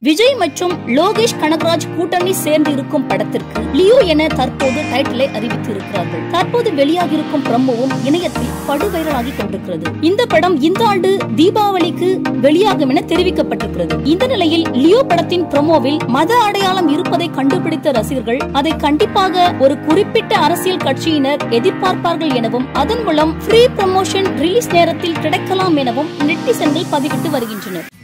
விஜய் மற்றும் லோகேஷ் கனகராஜ் கூட்டணி சேர்ந்து இருக்கும் படத்திற்கு லியோ என தற்போது டைட்டிலை அறிவித்து இருக்கிறார்கள். தற்போது வெளியாகியிருக்கும் ப்ரோமோவும் இணையத்தில் படுவைரலாகி கொண்டிருக்கிறது. இந்த படம் இந்த ஆண்டு தீபாவளிக்கு வெளியாகும் என தெரிவிக்கப்பட்டிருக்கிறது. இந்த நிலையில் லியோ படத்தின் ப்ரோமோவில் மத அடையாளம் இருப்பதை கண்டுபிடித்த ரசிகர்கள் அதை கண்டிப்பாக ஒரு குறிப்பிட்ட அரசியல் கட்சியினர் எதிர்பார்ப்பார்கள் எனவும் அதன் மூலம் ஃப்ரீ ப்ரமோஷன் ரிலீஸ் நேரத்தில் கிடைக்கலாம் எனவும் நெட்டிசன்கள் பதிவிட்டு வருகின்றனர்.